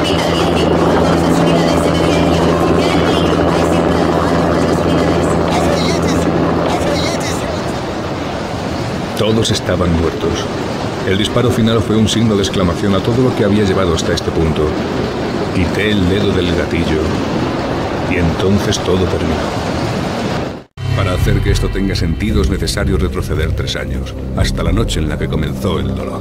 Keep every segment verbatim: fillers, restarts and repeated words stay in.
Todos estaban muertos. El disparo final fue un signo de exclamación a todo lo que había llevado hasta este punto. Quité el dedo del gatillo y entonces todo terminó. Para hacer que esto tenga sentido es necesario retroceder tres años, hasta la noche en la que comenzó el dolor.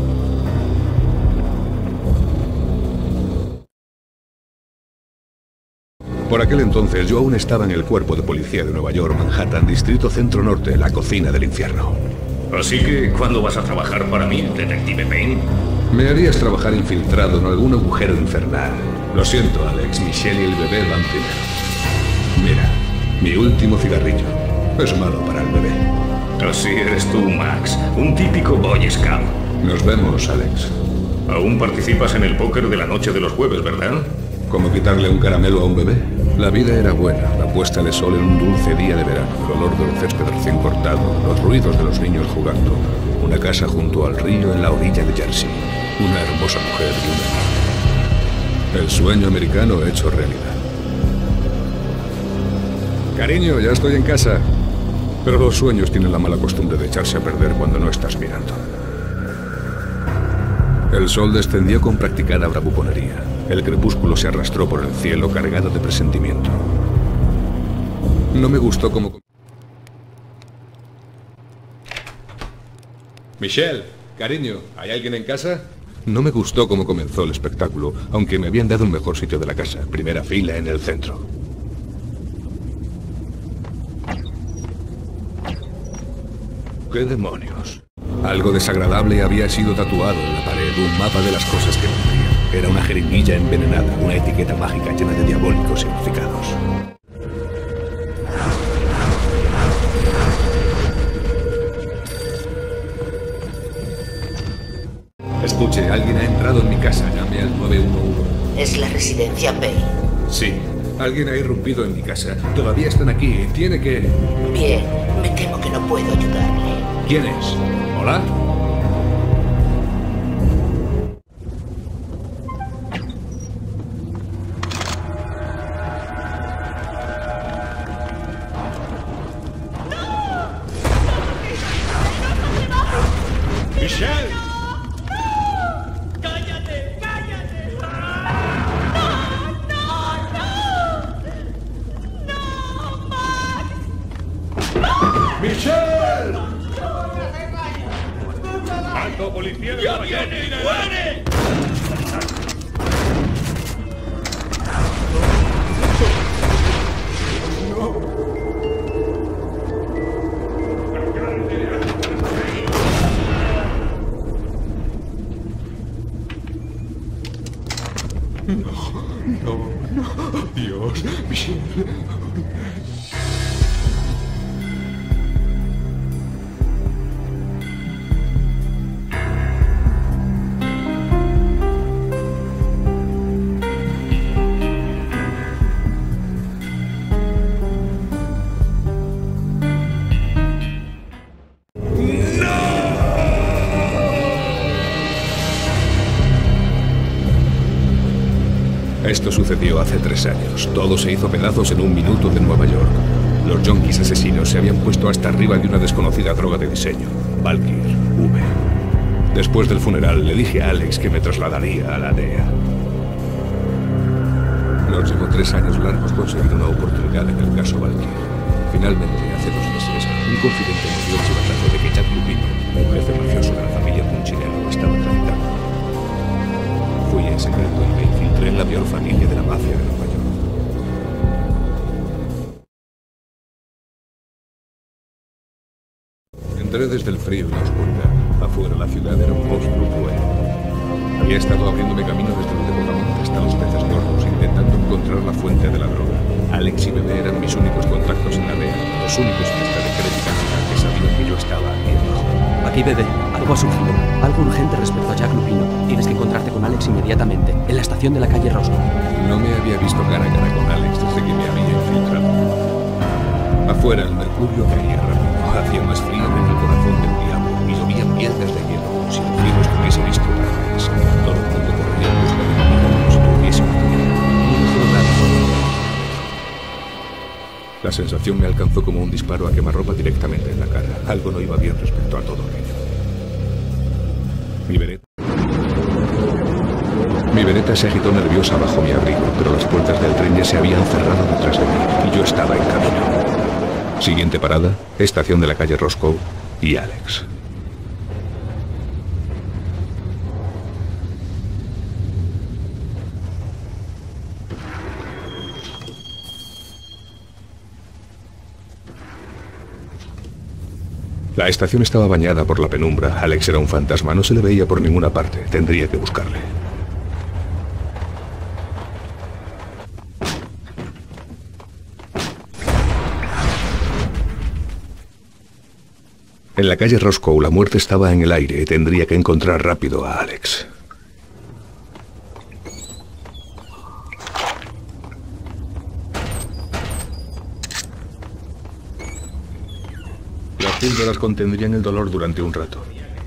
Por aquel entonces yo aún estaba en el cuerpo de policía de Nueva York, Manhattan, Distrito Centro Norte, la cocina del infierno. Así que, ¿cuándo vas a trabajar para mí, detective Payne? Me harías trabajar infiltrado en algún agujero infernal. Lo siento, Alex, Michelle y el bebé van primero. Mira, mi último cigarrillo. Es malo para el bebé. Así eres tú, Max, un típico Boy Scout. Nos vemos, Alex. Aún participas en el póker de la noche de los jueves, ¿verdad? ¿Cómo quitarle un caramelo a un bebé? La vida era buena, la puesta de sol en un dulce día de verano, el olor del césped recién cortado, los ruidos de los niños jugando, una casa junto al río en la orilla de Jersey, una hermosa mujer y una niña. El sueño americano hecho realidad. Cariño, ya estoy en casa. Pero los sueños tienen la mala costumbre de echarse a perder cuando no estás mirando. El sol descendió con practicada bravuconería. El crepúsculo se arrastró por el cielo cargado de presentimiento. No me gustó como... Michelle, cariño, ¿hay alguien en casa? No me gustó cómo comenzó el espectáculo, aunque me habían dado un mejor sitio de la casa, primera fila en el centro. ¿Qué demonios? Algo desagradable había sido tatuado en la pared, un mapa de las cosas que vendrían. Era una jeringuilla envenenada, una etiqueta mágica llena de diabólicos significados. Escuche, alguien ha entrado en mi casa. Llame al nueve uno uno. ¿Es la residencia Payne? Sí, alguien ha irrumpido en mi casa. Todavía están aquí. Tiene que... Bien, me temo que no puedo ayudarle. ¿Quién es? ¿Hola? ¡Michelle! ¡Cállate! ¡Cállate! ¡No! ¡No! ¡No! ¡No, Max! ¡Michelle! ¡Alto, policía de Nueva York! ¡Muere! No, no, Dios, Michelle. Esto sucedió hace tres años. Todo se hizo pedazos en un minuto de Nueva York. Los yonkis asesinos se habían puesto hasta arriba de una desconocida droga de diseño, Valkyr V. Después del funeral, le dije a Alex que me trasladaría a la D E A. Nos llevó tres años largos conseguir una oportunidad en el caso Valkyr. Finalmente, hace dos meses, un confidente nos dio el chivatazo de que Jack Lupino, un jefe mafioso de la familia Punchinello, estaba traficando. Fui en secreto y me infiltré en la peor familia de la mafia de Nueva York. Entré desde el frío y la oscuridad. Afuera la ciudad era un monstruo cruel. Había estado abriéndome camino desde el departamento hasta los peces gordos, intentando encontrar la fuente de la droga. Alex y Bebé eran mis únicos contactos en la D E A, los únicos en esta decrépita ciudad que sabían que yo estaba aquí abajo. Aquí, Bebé. Algo ha surgido. Algo urgente respecto a Jack Lupino. Tienes que encontrarte con Alex inmediatamente, en la estación de la calle Roscoe. No me había visto cara a cara con Alex desde que me había infiltrado. Afuera el mercurio caía rápido. Hacía más frío desde el corazón del diablo y llovían piedras de hielo como si el frío estuviese listo para caerse. Todo el mundo corría en busca de comida como si tuviera La sensación me alcanzó como un disparo a quemarropa directamente en la cara. Algo no iba bien respecto a todo aquello. Mi bereta... Mi bereta se agitó nerviosa bajo mi abrigo, pero las puertas del tren ya se habían cerrado detrás de mí y yo estaba en camino. Siguiente parada, estación de la calle Roscoe y Alex. La estación estaba bañada por la penumbra. Alex era un fantasma, no se le veía por ninguna parte. Tendría que buscarle. En la calle Roscoe la muerte estaba en el aire y tendría que encontrar rápido a Alex. Las píldoras contendrían el dolor durante un rato.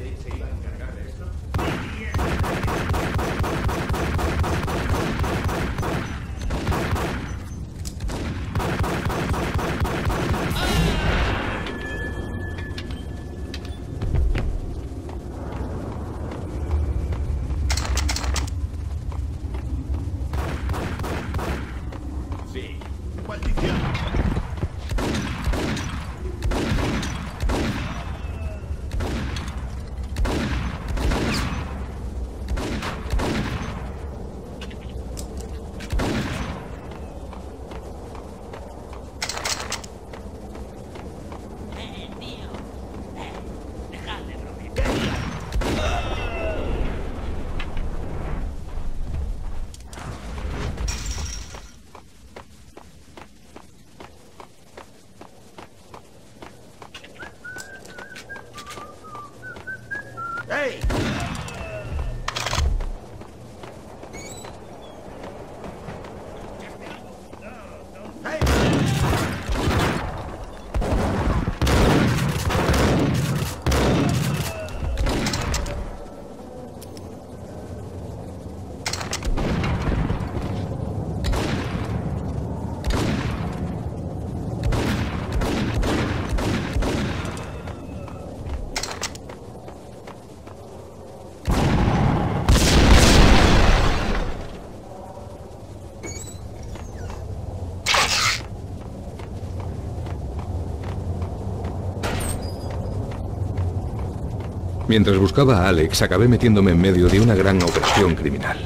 Mientras buscaba a Alex, acabé metiéndome en medio de una gran operación criminal.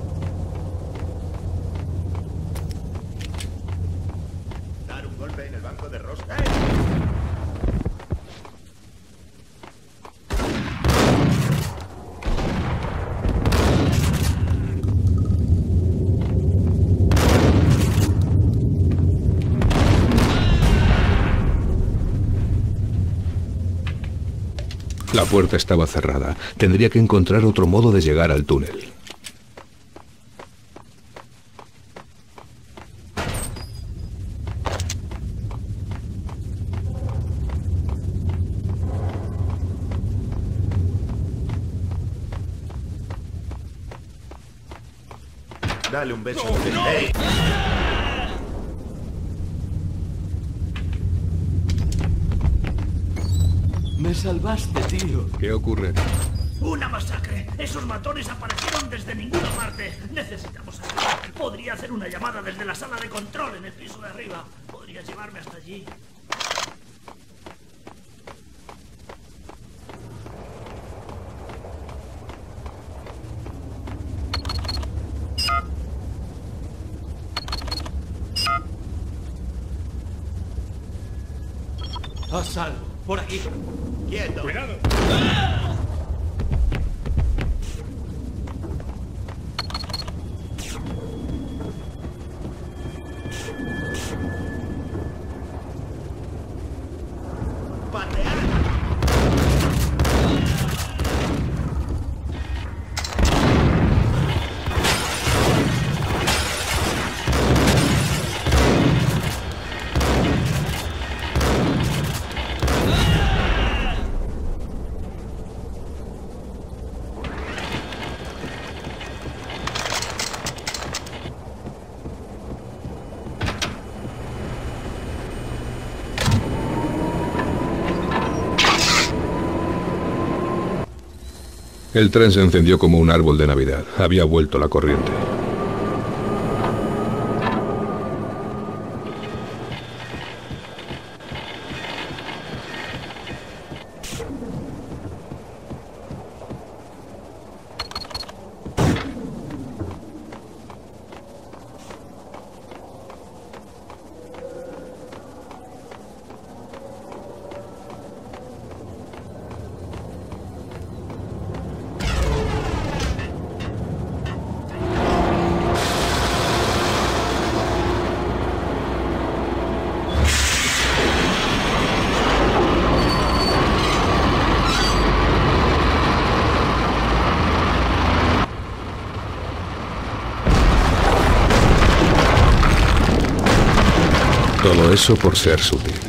Dar un golpe en el banco de Roscoe. La puerta estaba cerrada. Tendría que encontrar otro modo de llegar al túnel. Dale un beso. No, no. Hey. Me salvaste, tío. ¿Qué ocurre? ¡Una masacre! Esos matones aparecieron desde ninguna parte. Necesitamos ayuda. Podría hacer una llamada desde la sala de control en el piso de arriba. ¿Podrías llevarme hasta allí? A salvo. Por aquí. ¡Quieto! ¡Cuidado! ¡Patear! El tren se encendió como un árbol de Navidad. Había vuelto la corriente. Todo eso por ser sutil.